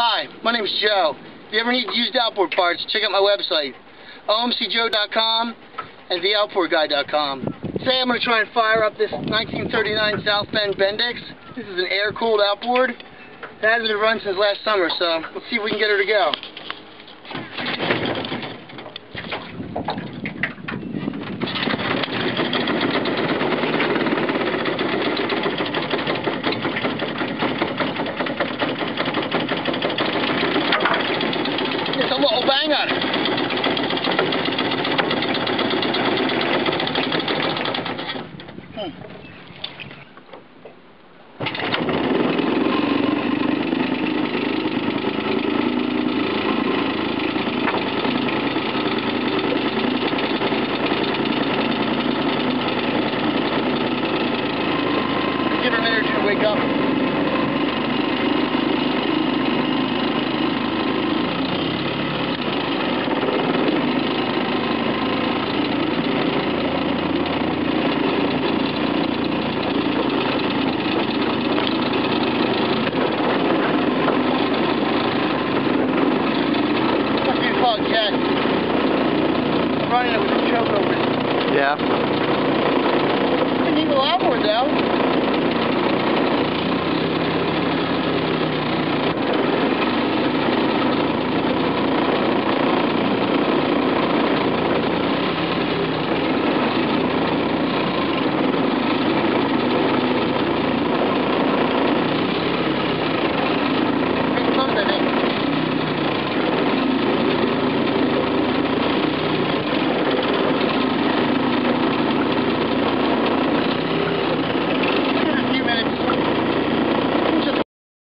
Hi, my name is Joe. If you ever need used outboard parts, check out my website, omcjoe.com and theoutboardguy.com. Today I'm going to try and fire up this 1939 South Bend Bendix. This is an air-cooled outboard. It hasn't been run since last summer, so let's see if we can get her to go. It's a little banger. Give her a minute or two to wake up. Jet. Running it with a choke over it. Yeah.